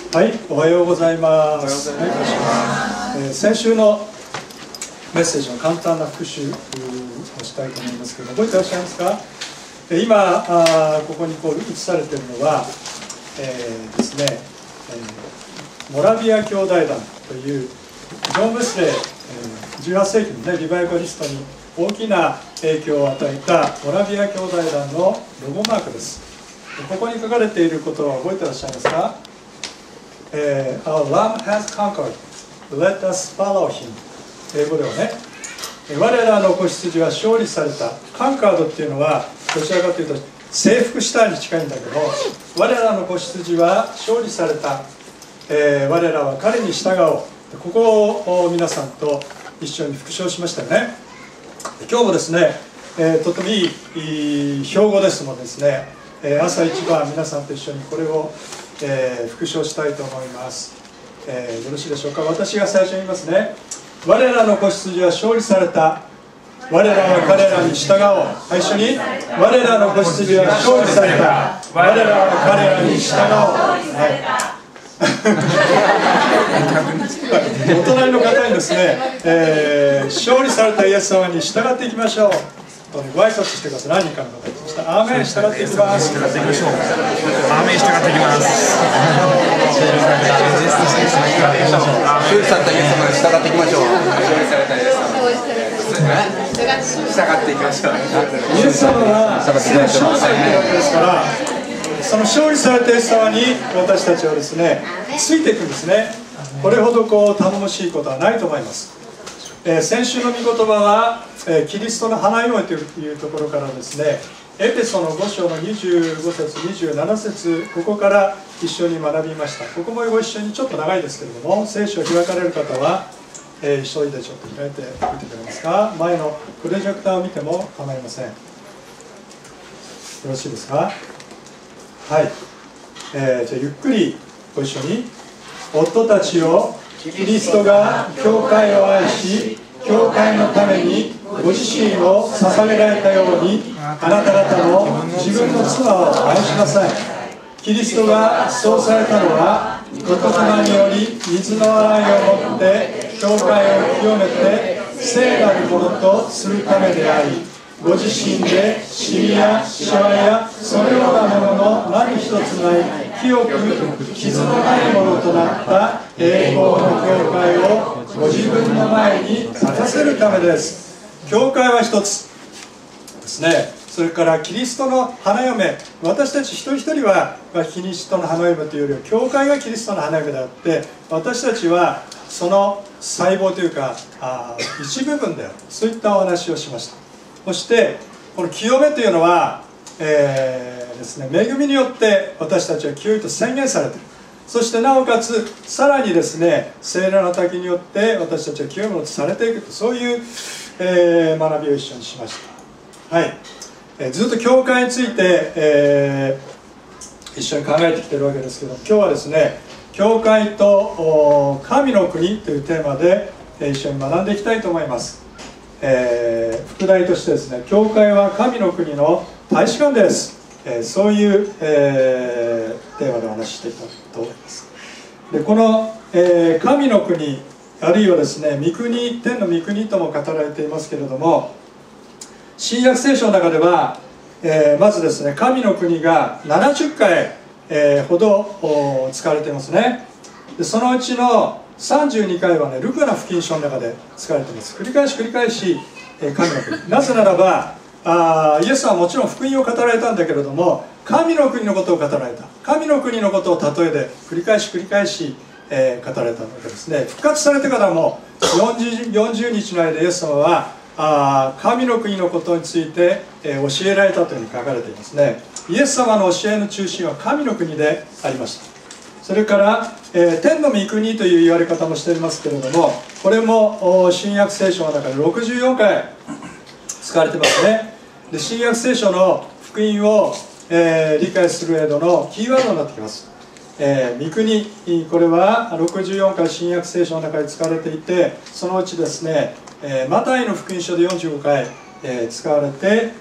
はい、おはようございます。先週のメッセージの簡単な復習をしたいと思いますけど、覚えていらっしゃいますか？今ここに映されているのは、ですね、モラビア兄弟団というジョン・ウェスレー、18世紀の、リバイバリストに大きな影響を与えたモラビア兄弟団のロゴマークです。ここに書かれていることは覚えていらっしゃいますか？Our Lamb has conquered. Let us follow him. 英語ではね、我らの子羊は勝利された。カンカードっていうのはどちらかというと征服したに近いんだけど、我らの子羊は勝利された。我らは彼に従おう。ここを皆さんと一緒に復唱しましたよね。今日もですね、とてもいい標語ですのでですね、朝一番皆さんと一緒にこれを復唱したいと思います。よろしいでしょうか。私が最初に言いますね。我らの子羊は勝利された。我らは彼らに従おう。一緒に。我らの子羊は勝利された。我らは彼らに従おう。お隣の方にですね、勝利されたイエス様に従っていきましょう。ご挨拶してください。何人かの方にアーメン、従っていきます。 従っていきましょう。アーメン、従っていきます。 勝利されたイエス様に従っていきましょう。従っていきましょう。 イエス様は勝利されているわけですから、その勝利されたイエス様に私たちはですね、ついていくんですね。これほど頼もしいことはないと思います。先週の御言葉は、キリストの花嫁というところからですね、エペソの5章の25節27節、ここから一緒に学びました。ここもご一緒にちょっと長いですけれども、聖書を開かれる方は、急いでちょっと開いてみてくれますか。前のプロジェクターを見ても構いません。よろしいですか。はい、じゃあゆっくりご一緒に。夫たちをキリストが教会を愛し、教会のためにご自身を捧げられたように、あなた方も自分の妻を愛しなさい。キリストがそうされたのは、御言葉により水の洗いをもって教会を清めて聖なるものとするためであり、ご自身でシミやシワやそのようなものの何一つない清く傷のないものとなった栄光の教会をご自分の前に立たせるためです。教会は一つですね。それからキリストの花嫁、私たち一人一人はキリストの花嫁というよりは教会がキリストの花嫁であって、私たちはその細胞というか一部分である、そういったお話をしました。そしてこの清めというのは、ですね、恵みによって私たちは清いと宣言されている。そしてなおかつさらにですね、聖霊の滝によって私たちは清いものとされていくと、そういう、学びを一緒にしました。はい、ずっと教会について、一緒に考えてきているわけですけど、今日はですね、教会と神の国というテーマで一緒に学んでいきたいと思います。副題としてですね、教会は神の国の大使館です。そういう、テーマでお話ししていきたいと思います。でこの、神の国あるいはですね、御国、天の御国とも語られていますけれども、新約聖書の中では、まずですね、神の国が70回、ほど使われていますね。でそのうちの32回はね、ルカの福音書の中で使われています。繰り返し神の国。なぜならばイエスはもちろん福音を語られたんだけれども、神の国のことを語られた。神の国のことを例えで繰り返し語られたわけですね。復活されてからも40日の間、イエス様は神の国のことについて、教えられたというふうに書かれていますね。イエス様の教えの中心は神の国でありました。それから、天の御国という言われ方もしていますけれども、これも新約聖書の中で64回使われてますね。で新約聖書の福音を、理解する上でのキーワードになってきます。御国、これは64回新約聖書の中で使われていて、そのうちですね、マタイの福音書で45回、使われて、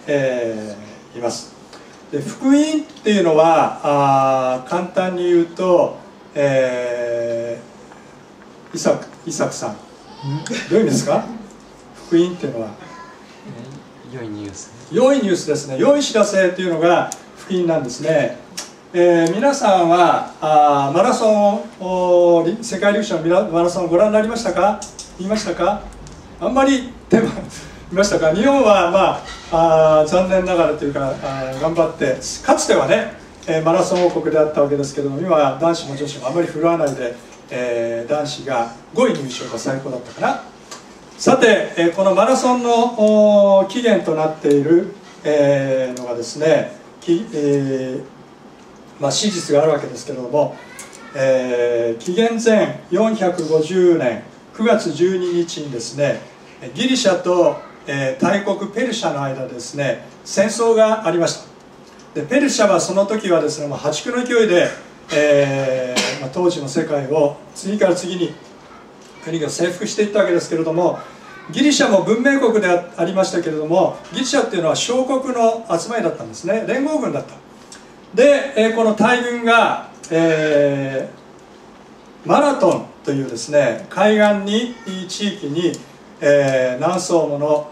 います。で福音っていうのは簡単に言うと、 イサクさん、どういう意味ですか？福音っていうのは良いニュース。 良いニュースですね。良い知らせというのが福音なんですね。皆さんはマラソンを、世界陸上のマラソンをご覧になりましたか？見ましたか？あんまり見ましたか？日本は、残念ながらというか頑張って、かつてはね、マラソン王国であったわけですけども、今は男子も女子もあまり振るわないで、男子が5位入賞が最高だったかな。さて、このマラソンの起源となっている、のがですね、史実があるわけですけれども、紀元前450年9月12日にですね、ギリシャと、大国ペルシャの間でですね、戦争がありました。でペルシャはその時はですね、破竹の勢いで、当時の世界を次から次に国が征服していったわけですけれども、ギリシャも文明国でありましたけれども、ギリシャっていうのは小国の集まりだったんですね。連合軍だった。で、この大軍が、マラトンというですね、海岸地域に、何層もの、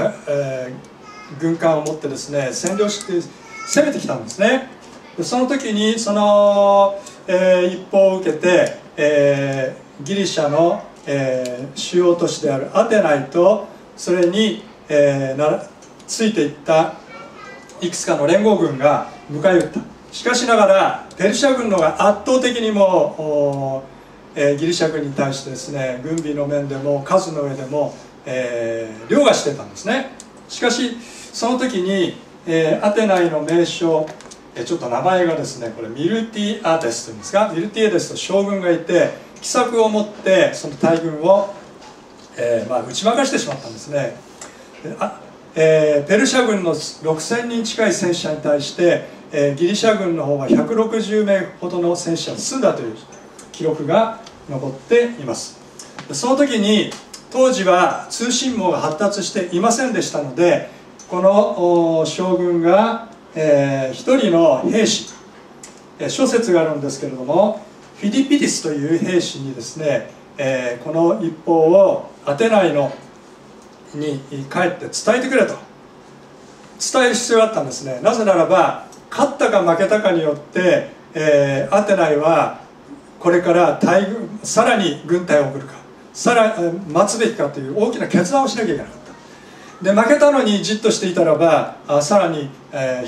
軍艦を持ってですね、占領して攻めてきたんですね。でその時にその、一報を受けて、ギリシャの、主要都市であるアテナイとそれに、ついていったいくつかの連合軍が迎え撃った。しかしながらペルシャ軍の方が圧倒的にもギリシャ軍に対してですね、軍備の面でも数の上でも、凌駕してたんですね。しかしその時に、アテナイの名将、ちょっと名前がですね、これミルティアデスというんですか、ミルティアデスと将軍がいて、奇策を持ってその大軍を、打ち負かしてしまったんですね。ペルシャ軍の6000人近い戦死者に対して、ギリシャ軍の方は160名ほどの戦死者を済んだという記録が残っています。その時に当時は通信網が発達していませんでしたので、この将軍が、一人の兵士、諸説があるんですけれども、フィディピディスという兵士にですね、この一報をアテナイに帰って伝えてくれと伝える必要があったんですね。なぜならば勝ったか負けたかによって、アテナイはこれからさらに軍隊を送るか待つべきかという大きな決断をしなきゃいけなかった。で負けたのにじっとしていたらばさらに、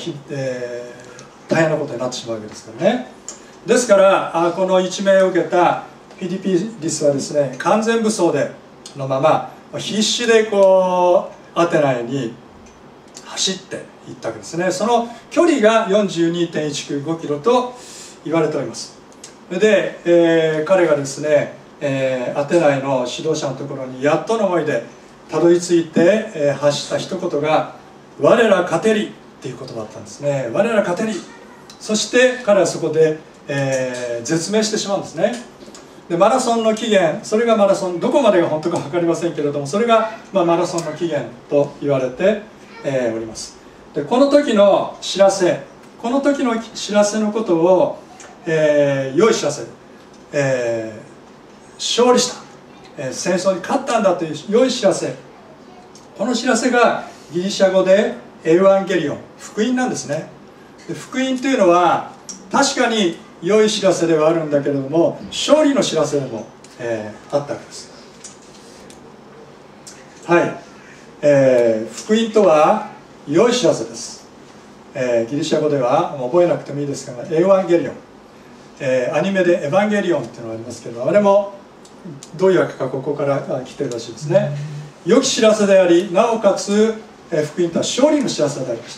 大変なことになってしまうわけですからね。ですからこの一命を受けたフィリピディスはですね、完全武装のまま必死でこうアテナイに走っていったわけですね。その距離が 42.195 キロと言われております。で、彼がですね、アテナイの指導者のところにやっとの思いでたどり着いて、発した一言が「我ら勝てり」っていう言葉だったんですね。我ら勝てり。そして彼はそこで、絶命してしまうんですね。でマラソンの起源、それがマラソン、どこまでが本当か分かりませんけれども、それが、マラソンの起源と言われて、おります。でこの時の知らせ、この時の知らせのことを、良い知らせ、勝利した、戦争に勝ったんだという良い知らせ、この知らせがギリシャ語でエヴァンゲリオン、福音なんですね。で福音というのは確かに良い知らせではあるんだけれども、勝利の知らせでも、あったわけです。はい、福音とは良い知らせです。ギリシャ語では覚えなくてもいいですが、エヴァンゲリオン、アニメでエヴァンゲリオンっていうのがありますけど、あれもどういうわけかここから来てるらしいですね。良き知らせであり、なおかつ福音とは勝利の知らせでありました。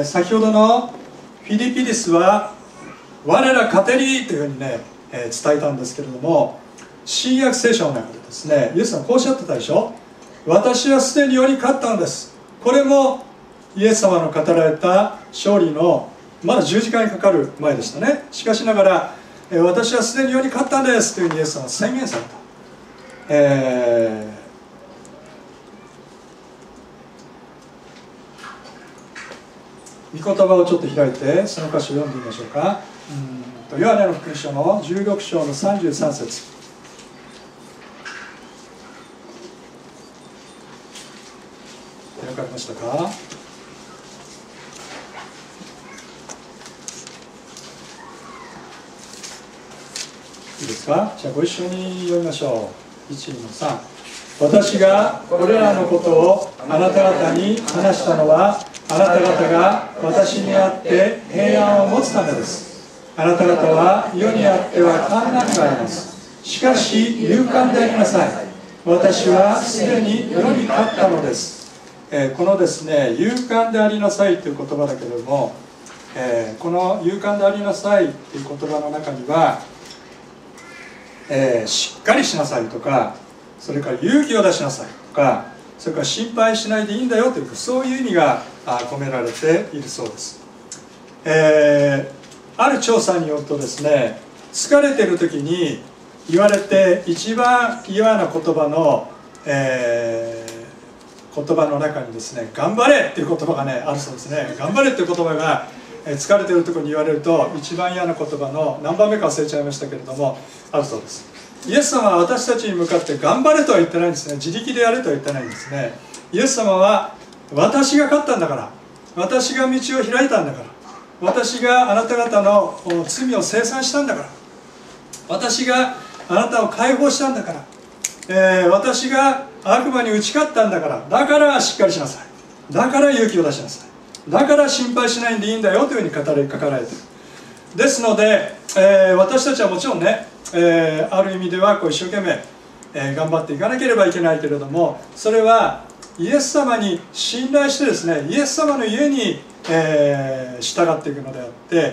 先ほどのフィリピディスは我ら勝てりというふうにね、伝えたんですけれども、新約聖書の中でですね、イエス様はこうおっしゃってたでしょ。私はすでに世に勝ったんです。これもイエス様の語られた勝利のまだ十字架にかかる前でしたね。しかしながら私はすでに世に勝ったんですというふうにイエス様は宣言された。御言葉をちょっと開いてその箇所を読んでみましょうか。 ヨハネの福音書の16章の33節。開かれましたか？いいですか？じゃあご一緒に読みましょう。1、2の3。私がこれらのことをあなた方に話したのは、あなた方が私にあって平安を持つためです。あなた方は世にあっては患難があります。しかし勇敢でありなさい。私はすでに世に勝ったのです。このですね、勇敢でありなさいという言葉だけれども、この勇敢でありなさいという言葉の中には、しっかりしなさいとか、それから勇気を出しなさいとか、それから心配しないでいいんだよという、そういう意味が込められているそうです。ある調査によるとですね、疲れている時に言われて一番嫌な言葉の、言葉の中にですね、頑張れっていう言葉がねあるそうですね。頑張れっていう言葉が疲れているところに言われると一番嫌な言葉の何番目か忘れちゃいましたけれども、あるそうです。イエス様は私たちに向かって頑張れとは言ってないんですね。自力でやれとは言ってないんですね。イエス様は私が勝ったんだから、私が道を開いたんだから、私があなた方の罪を清算したんだから、私があなたを解放したんだから、私が悪魔に打ち勝ったんだから、だからしっかりしなさい、だから勇気を出しなさい、だから心配しないんでいいんだよというふうに書かれている。ですので、私たちはもちろんね、ある意味ではこう一生懸命、頑張っていかなければいけないけれども、それはイエス様に信頼してですね、イエス様の家に、従っていくのであって、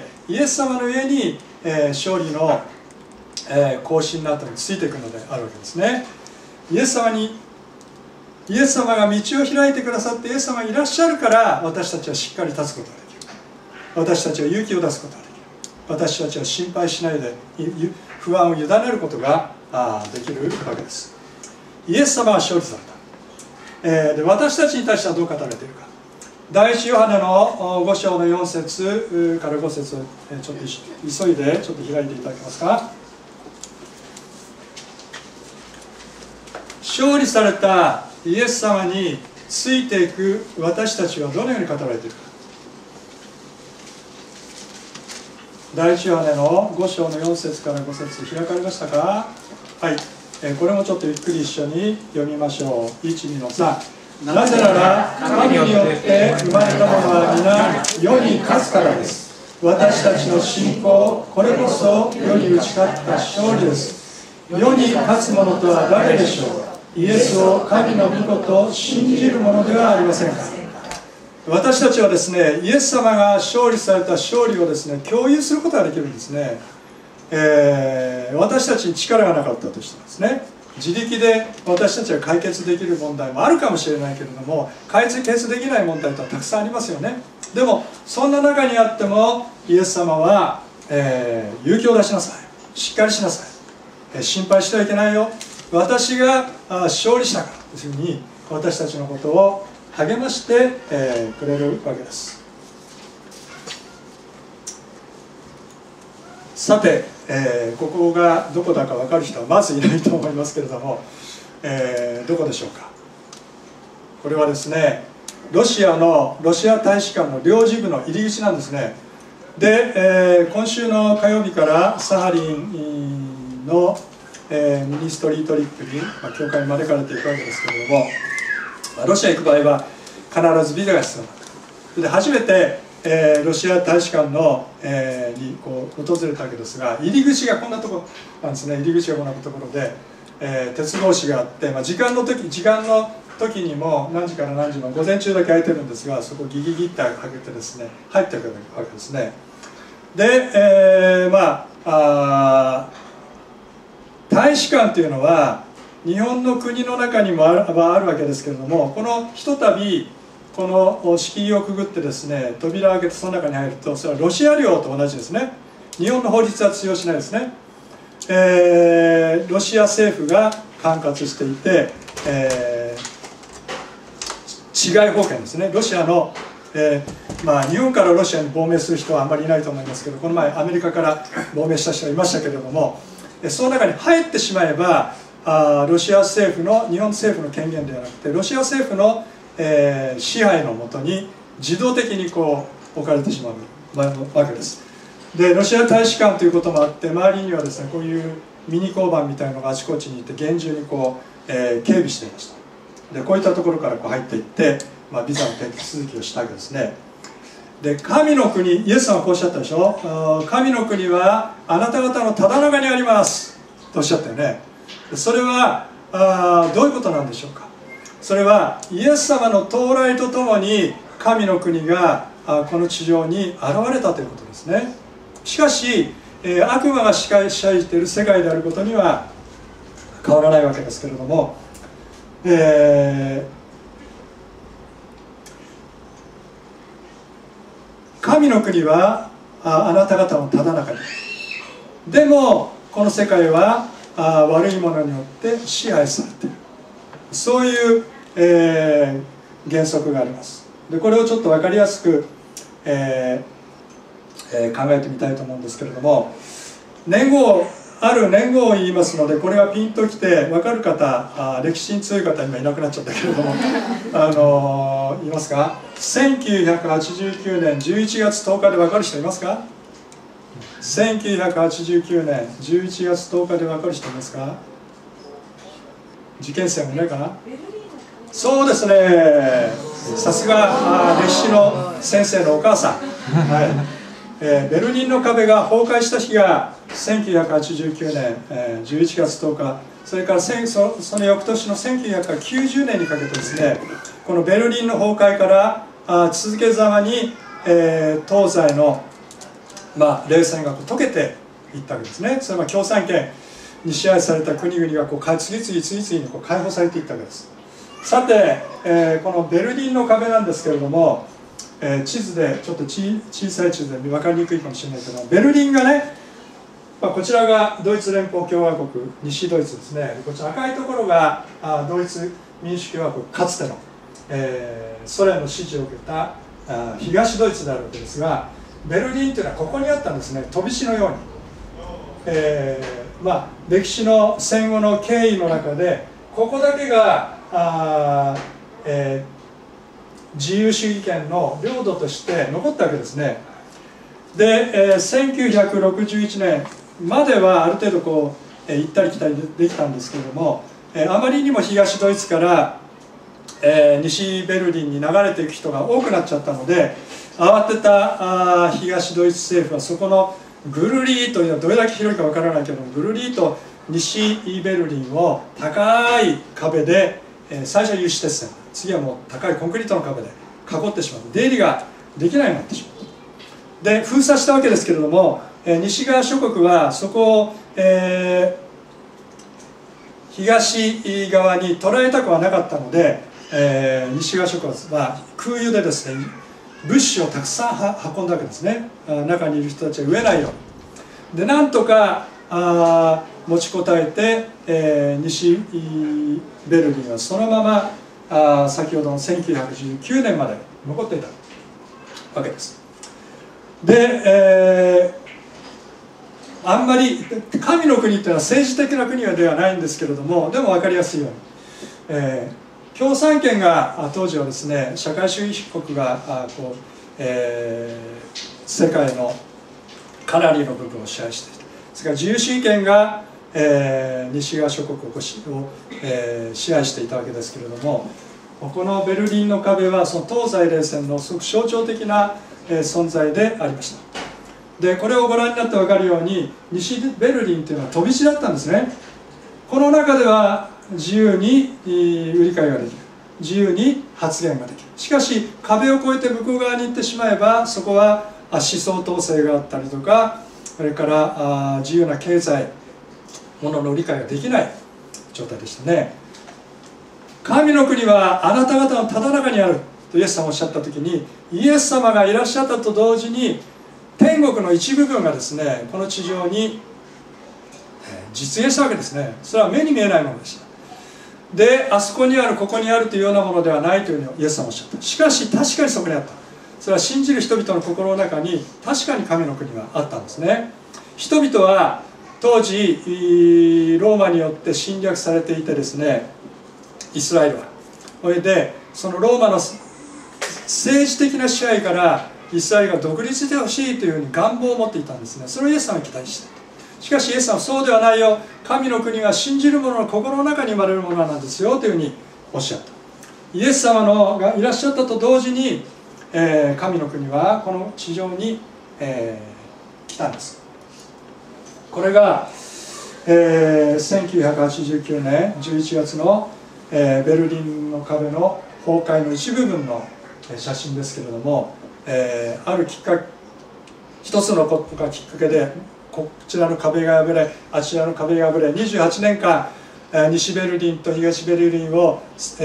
イエス様の家に、勝利の、行進の後についていくのであるわけですね。イエス様が道を開いてくださって、イエス様がいらっしゃるから、私たちはしっかり立つことができる。私たちは勇気を出すことができる。私たちは心配しないで不安を委ねることができるわけです。イエス様は勝利された。で、私たちに対してはどう語られているか。第一ヨハネの5章の4節から5節をちょっと急いでちょっと開いていただけますか。勝利されたイエス様についていく私たちはどのように語られているか。第一ヨハネの5章の4節から5節開かれましたか。はい、これもちょっとゆっくり一緒に読みましょう。1、2の3。なぜなら神によって生まれたものは皆世に勝つからです。私たちの信仰、これこそ世に打ち勝った勝利です。世に勝つ者とは誰でしょう。イエスを神の御子と信じる者ではありませんか。私たちはですね、イエス様が勝利された勝利をですね、共有することができるんですね。私たちに力がなかったとしてですね、自力で私たちが解決できる問題もあるかもしれないけれども、解決できない問題とはたくさんありますよね。でもそんな中にあってもイエス様は、勇気を出しなさい、しっかりしなさい、心配してはいけないよ、私が勝利したからというふうに私たちのことを励まして、くれるわけです。さて、ここがどこだか分かる人はまずいないと思いますけれども、どこでしょうか。これはですね、ロシア大使館の領事部の入り口なんですね。で、今週の火曜日からサハリンの、ミニストリートリップに、教会に招かれていくわけですけれども、ロシア行く場合は必ずビザが必要なんだ。で、初めて、ロシア大使館の、にこう訪れたわけですが、入り口がこんなところなんですね。入り口がこんなところで、鉄格子があって、時間の時にも何時から何時の午前中だけ空いてるんですが、そこをギギギッと開けてですね、入っていくわけですね。で、大使館というのは日本の国の中にもあるわけですけれども、このひとたびこの敷居をくぐってですね、扉を開けてその中に入ると、それはロシア領と同じですね。日本の法律は通用しないですね。ロシア政府が管轄していて、治外法権ですね。ロシアの日本からロシアに亡命する人はあんまりいないと思いますけど、この前アメリカから亡命した人がいましたけれども、その中に入ってしまえばロシア政府の、日本政府の権限ではなくてロシア政府の、支配のもとに自動的にこう置かれてしまうわけです。でロシア大使館ということもあって、周りにはですねこういうミニ交番みたいなのがあちこちにいて厳重にこう、警備していました。でこういったところからこう入っていって、ビザの手続きをしたわけですね。で神の国、イエス様はこうおっしゃったでしょ。神の国はあなた方のただ中にありますとおっしゃったよね。それはどういうことなんでしょうか。それはイエス様の到来とともに神の国がこの地上に現れたということですね。しかし悪魔が支配している世界であることには変わらないわけですけれども、神の国はあなた方のただ中に、でもこの世界は悪いものによって支配されている、そういう、原則があります。でこれをちょっと分かりやすく、考えてみたいと思うんですけれども、ある年号を言いますので、これはピンときて分かる方、歴史に強い方今いなくなっちゃったけれども言いますか。1989年11月10日で分かる人いますか。1989年11月10日で分かる人いますか。受験生もいないかな。そうですね、さすが歴史の先生のお母さん、ベルリンの壁が崩壊した日が1989年、11月10日、それからその翌年の1990年にかけてですね、このベルリンの崩壊から続けざまに、東西の、冷戦が解けていったわけですね。それは共産権に支配された国々が次々に解放されていったわけです。さて、このベルリンの壁なんですけれども、地図でちょっと小さい地図で分かりにくいかもしれないけど、ベルリンがね、こちらがドイツ連邦共和国、西ドイツですね。こちら赤いところがドイツ民主共和国、かつての、ソ連の支持を受けた東ドイツであるわけですが、ベルリンというのはここにあったんですね、飛び石のように。歴史の戦後の経緯の中でここだけが自由主義権の領土として残ったわけですね。で、1961年まではある程度こう行ったり来たりできたんですけれども、あまりにも東ドイツから、西ベルリンに流れていく人が多くなっちゃったので、慌てた東ドイツ政府はそこのぐるりーというのはどれだけ広いかわからないけども、ぐるりーと西ベルリンを高い壁で、最初は有刺鉄線、次はもう高いコンクリートの壁で囲ってしまう、出入りができないようになってしまう。で封鎖したわけですけれども、西側諸国はそこを、東側に捉えたくはなかったので、西側諸国は空輸でですね物資をたくさん運んだわけですね。中にいる人たちが飢えないように。でなんとか持ちこたえて、西ベルリンはそのまま先ほどの1989年まで残っていたわけです。で、あんまり神の国というのは政治的な国ではないんですけれども、でも分かりやすいように、共産権が当時はですね、社会主義国が世界のかなりの部分を支配していた。それから自由主義権が、西側諸国を支配していたわけですけれども、このベルリンの壁はその東西冷戦のすごく象徴的な存在でありました。でこれをご覧になって分かるように、西ベルリンというのは飛び地だったんですね。この中では自由に売り買いができる、自由に発言ができる。しかし壁を越えて向こう側に行ってしまえば、そこは思想統制があったりとか、それから自由な経済ものの理解ができない状態でしたね。神の国はあなた方のただ中にあるとイエス様がおっしゃった時に、イエス様がいらっしゃったと同時に天国の一部分がですね、この地上に実現したわけですね。それは目に見えないものでした。であそこにあるここにあるというようなものではないというふうにイエス様はおっしゃった。しかし確かにそこにあった。 それは信じる人々の心の中に確かに神の国はあったんですね。人々は当時ローマによって侵略されていてですね、イスラエルはそれでそのローマの政治的な支配からイスラエルが独立してほしいというふうに願望を持っていたんですね。それをイエス様は期待していた。しかしイエス様はそうではないよ、神の国は信じる者の心の中に生まれるものなんですよというふうにおっしゃった。イエス様がいらっしゃったと同時に、神の国はこの地上に、来たんです。これが、1989年11月の、ベルリンの壁の崩壊の一部分の写真ですけれども、ある一つのことがきっかけでこちらの壁が破れあちらの壁が破れ、28年間西ベルリンと東ベルリンを、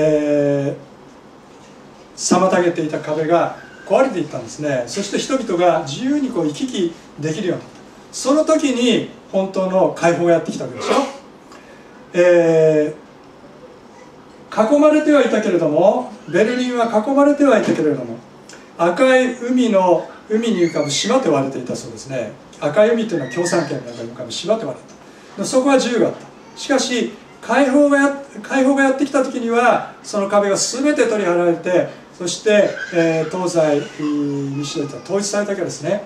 妨げていた壁が壊れていったんですね。そして人々が自由に行き来できるようになった。その時に本当の解放がやってきたわけでしょ。囲まれてはいたけれども、ベルリンは囲まれてはいたけれども、赤い海に浮かぶ島と言われていたそうですね。赤い海というのは共産圏の中に浮かぶ島と言われた。そこは自由があった。しかし解放がやってきた時にはその壁が全て取り払われて、そして、東西西で統一されたわけですね。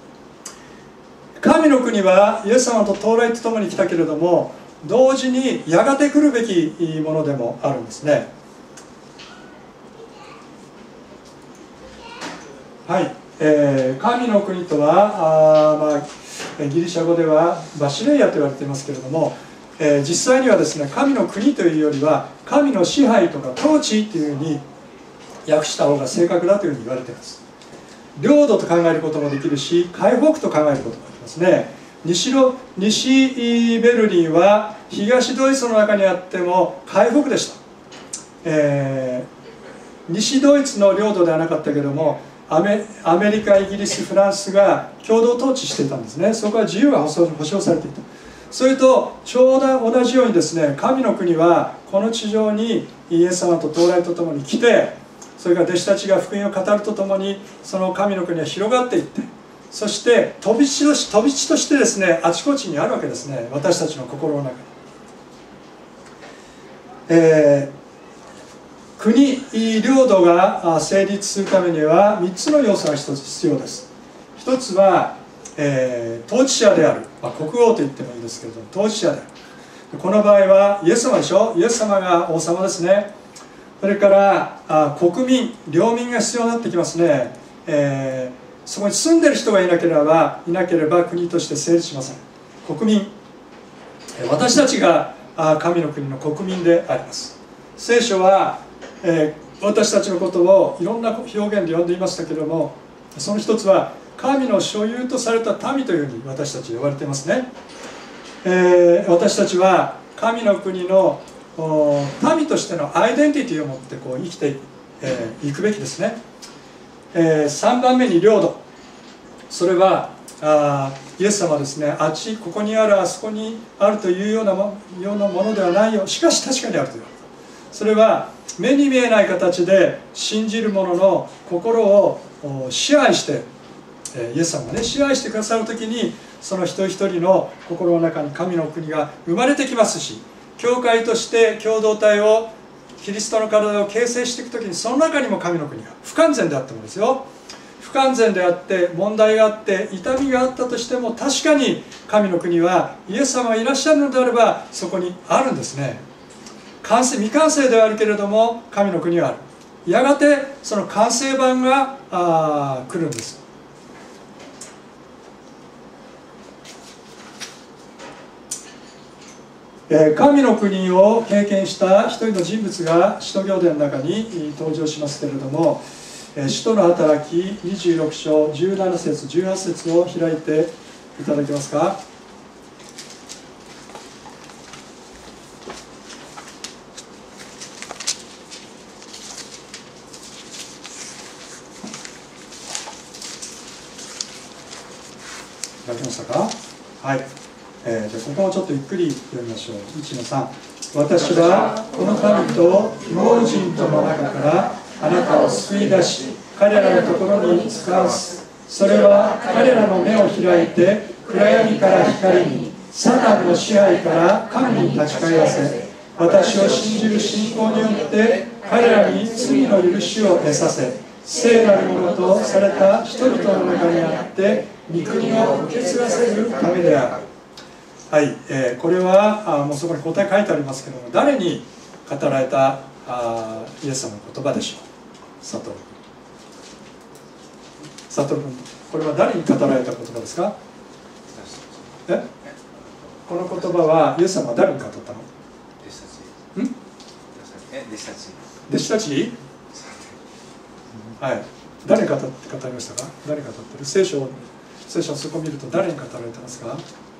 神の国はイエス様と到来とともに来たけれども、同時にやがて来るべきものでもあるんですね。はい、神の国とはギリシャ語ではバシレイヤと言われていますけれども、実際にはですね、神の国というよりは神の支配とか統治というふうに訳した方が正確だというふうに言われています。領土と考えることもできるし、解放区と考えることもできますね。西ベルリンは東ドイツの中にあっても解放区でした。西ドイツの領土ではなかったけれども、アメリカ、イギリス、フランスが共同統治していたんですね。そこは自由が保障されていた。それとちょうど同じようにですね、神の国はこの地上にイエス様と到来とともに来て、それから弟子たちが福音を語るとともにその神の国は広がっていって、そして飛び地としてですね、あちこちにあるわけですね、私たちの心の中に。国、領土が成立するためには3つの要素が一つ必要です。一つは、統治者である、国王と言ってもいいですけれども、統治者である。この場合はイエス様でしょ。イエス様が王様ですね。それから国民、領民が必要になってきますね。そこに住んでる人がいなければ国として成立しません。国民、私たちが神の国の国民であります。聖書は私たちのことをいろんな表現で呼んでいましたけれども、その一つは神の所有とされた民というふうに私たち呼ばれていますね。私たちは神の国の民としてのアイデンティティを持って生きていくべきですね。3番目に領土、それはイエス様はですね、ここにあるあそこにあるというようなものではないよ、しかし確かにあるという。それは目に見えない形で信じる者の心を支配して、イエス様がね支配してくださる時に、その一人一人の心の中に神の国が生まれてきますし、教会として共同体をキリストの体を形成していく時に、その中にも神の国が不完全であってもですよ、不完全であって問題があって痛みがあったとしても、確かに神の国はイエス様がいらっしゃるのであればそこにあるんですね。未完成ではあるけれども神の国はある。やがてその完成版が来るんです。神の国を経験した一人の人物が使徒行伝の中に登場しますけれども、使徒の働き26章17節18節を開いていただけますか。いただけましたか。はい。じゃあここもちょっとゆっくり読みましょう。1の3、私はこの民と非亡人との中からあなたを救い出し、 彼らのところに使わす。それは彼らの目を開いて暗闇から光に、サタンの支配から神に立ち返らせ、私を信じる信仰によって彼らに罪の許しを得させ、聖なるものとされた人々の中にあって御国を受け継がせるためである。はい、これはもうそこに答え書いてありますけども、誰に語られたイエス様の言葉でしょう。佐藤君、これは誰に語られた言葉ですか？この言葉はイエス様は誰に語ったの？弟子たちに？はい、誰に語りましたか？誰に語ってる？聖書をそこを見ると誰に語られてますか？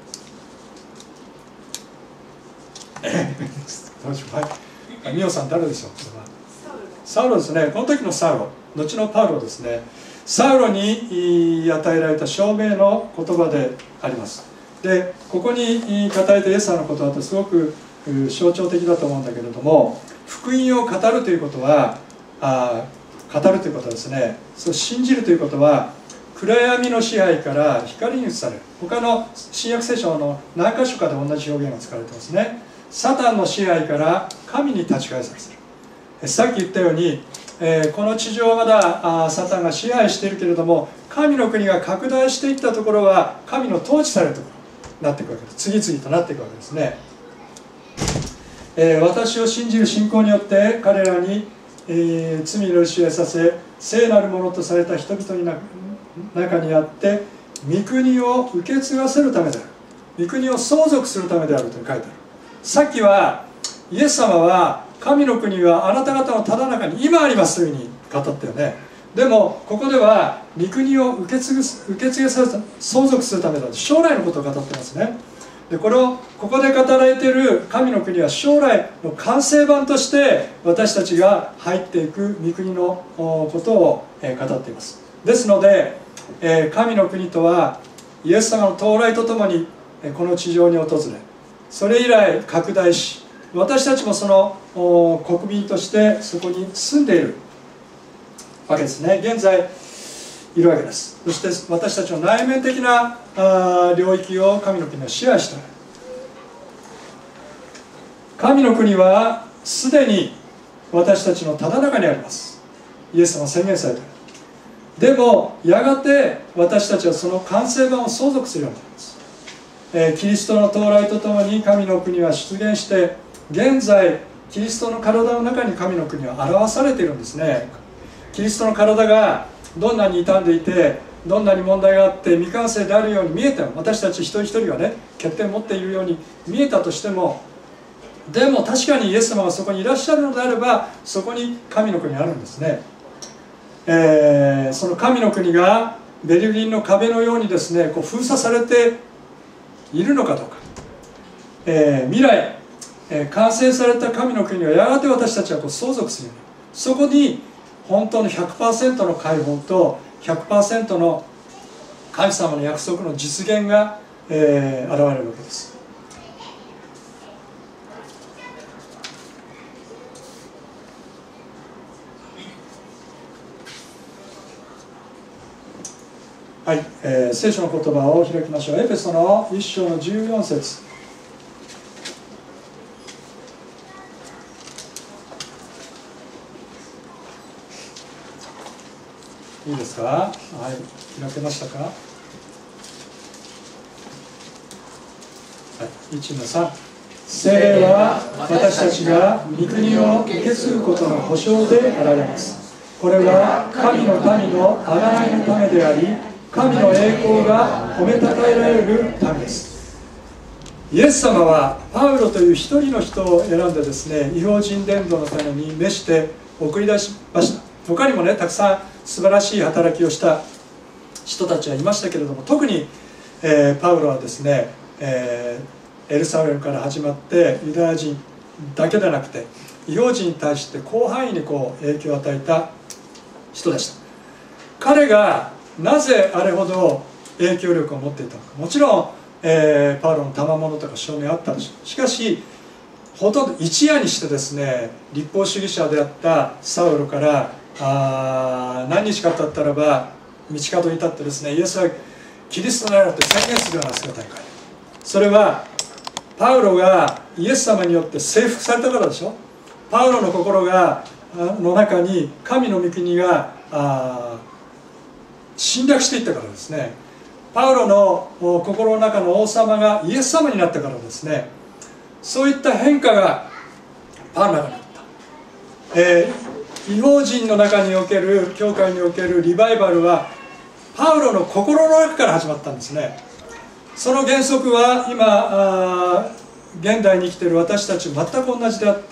はい、ミオさん誰でしょう？サウロですね。この時のサウロ、後のパウロですね。サウロに与えられた証明の言葉であります。で、ここに語られたイエス様の言葉ってすごく象徴的だと思うんだけれども、福音を語るということはですね、そう信じるということは暗闇の支配から光に移される。他の新約聖書の何箇所かで同じ表現が使われてますね。サタンの支配から神に立ち返らせる。さっき言ったように、この地上はまだサタンが支配しているけれども、神の国が拡大していったところは神の統治されるところになっていくわけです。次々となっていくわけですね。私を信じる信仰によって彼らに、罪の許しをさせ、聖なるものとされた人々の中にあって御国を受け継がせるためである。御国を相続するためであると書いてある。さっきはイエス様は神の国はあなた方のただ中に今ありますというふうに語ったよね。でもここでは御国を受け継げさせ相続するためだと将来のことを語ってますね。でここで語られている神の国は将来の完成版として私たちが入っていく御国のことを語っています。ですので神の国とはイエス様の到来とともにこの地上に訪れ、それ以来拡大し、私たちもその国民としてそこに住んでいるわけですね。現在いるわけです。そして私たちの内面的な領域を神の国は支配している。神の国はすでに私たちのただ中にあります。イエス様は宣言されている。でもやがて私たちはその完成版を相続するようになります。キリストの到来とともに神の国は出現して、現在キリストの体の中に神の国は表されているんですね。キリストの体がどんなに傷んでいて、どんなに問題があって未完成であるように見えても、私たち一人一人はね欠点を持っているように見えたとしても、でも確かにイエス様がそこにいらっしゃるのであれば、そこに神の国があるんですね。その神の国がベルリンの壁のようにですね封鎖されているのかどうか、未来、完成された神の国はやがて私たちは相続するように、そこに本当の 100% の解放と 100% の神様の約束の実現が、現れるわけです。はい、聖書の言葉を開きましょう。エペソの1章の14節。いいですか？はい、開けましたか？はい、1の3。聖霊は私たちが御国を受け継ぐことの保証であられます。これは神の民の贖いのためであり、神の栄光が褒めたたえられるためです。イエス様はパウロという一人の人を選んでですね、異邦人伝道のために召して送り出しました。他にもねたくさん素晴らしい働きをした人たちはいましたけれども、特に、パウロはですね、エルサレムから始まってユダヤ人だけでなくて異邦人に対して広範囲に影響を与えた人でした。彼がなぜあれほど影響力を持っていたのか、もちろん、パウロの賜物とか証明あったでしょう。しかしほとんど一夜にしてですね、立法主義者であったサウロから何日か経ったらば道角に立ってですね、イエスはキリストであると宣言するような姿に変える。それはパウロがイエス様によって征服されたからでしょ。パウロの心の中に神の御国が侵略していったからですね。パウロの心の中の王様がイエス様になったからですね。そういった変化がパウロの中にあった。異邦人の中における教会におけるリバイバルはパウロの心の中から始まったんですね。その原則は今現代に生きている私たち全く同じであって、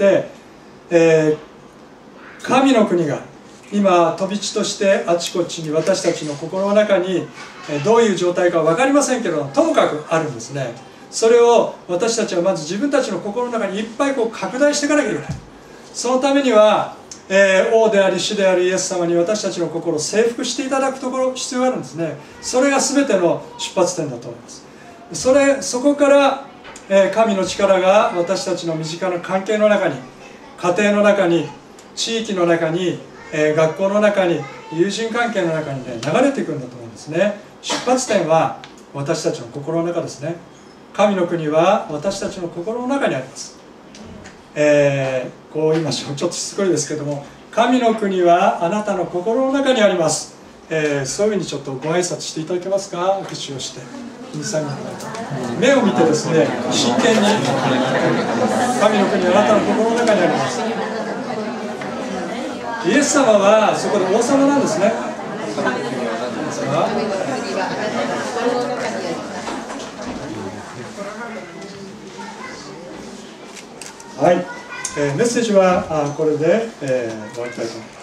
神の国が今飛び地としてあちこちに私たちの心の中にどういう状態か分かりませんけど、ともかくあるんですね。それを私たちはまず自分たちの心の中にいっぱい拡大していかなきゃいけない。そのためには、王であり主であるイエス様に私たちの心を征服していただくところ必要があるんですね。それが全ての出発点だと思います。そこから、神の力が私たちの身近な関係の中に、家庭の中に、地域の中に、学校の中に、友人関係の中にね、流れていくんだと思うんですね。出発点は私たちの心の中ですね。神の国は私たちの心の中にあります。こう今ちょっとしつこいですけども、神の国はあなたの心の中にあります。そういうふうにちょっとご挨拶していただけますか。握手をして目を見てですね、真剣に神の国はあなたの心の中にあります。イエス様はそこで王様なんですね。はい、メッセージはこれで終わりたいと思います。